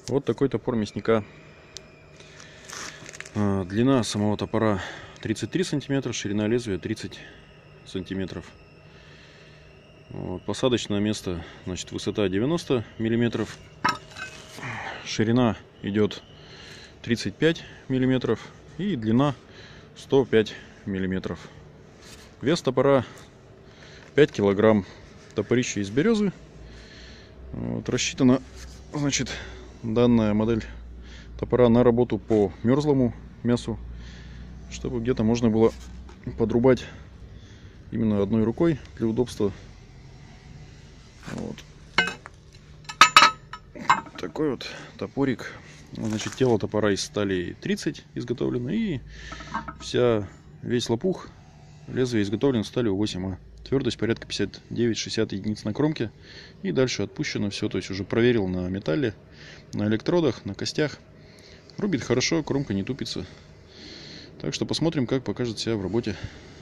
Вот такой топор мясника. Длина самого топора 33 сантиметра, ширина лезвия 30 сантиметров. Вот, посадочное место, значит, высота 90 миллиметров, ширина идет 35 миллиметров и длина 105 миллиметров. Вес топора 5 килограмм. Топорище из березы. Вот, рассчитана, значит, данная модель топора на работу по мерзлому мясу, чтобы где-то можно было подрубать именно одной рукой для удобства. Вот такой вот топорик. Значит, тело топора из стали 30 изготовлено, и весь лопух лезвие изготовлено сталью 8А. Твердость порядка 59-60 единиц на кромке. И дальше отпущено все, то есть уже проверил на металле, на электродах, на костях. Рубит хорошо, кромка не тупится. Так что посмотрим, как покажет себя в работе.